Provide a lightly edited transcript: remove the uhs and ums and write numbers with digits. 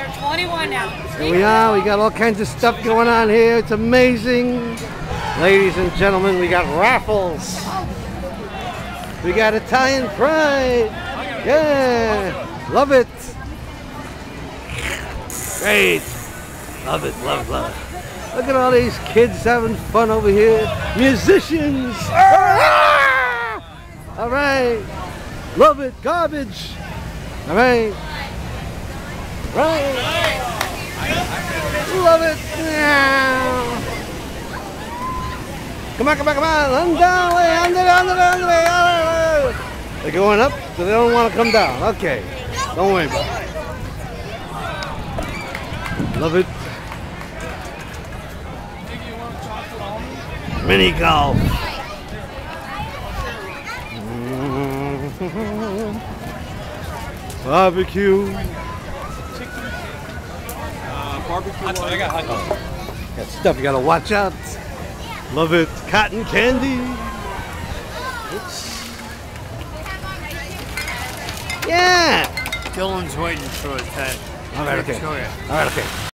21 now. Here we are. We got all kinds of stuff going on here. It's amazing. Ladies and gentlemen, we got raffles. We got Italian Pride. Yeah. Love it. Great. Love it. Love, love. Look at all these kids having fun over here. Musicians. All right. Love it. Garbage. All right. Right. Love it. Yeah. Come on, come on, come on. Under. They're going up, so they don't want to come down. Okay. Don't worry about it. Love it. Mini golf. Barbecue. Barbecue. I got hot dog. Got stuff you gotta watch out. Love it. Cotton candy. Oops. Yeah. Dylan's waiting for his head. All right, okay. All right, okay.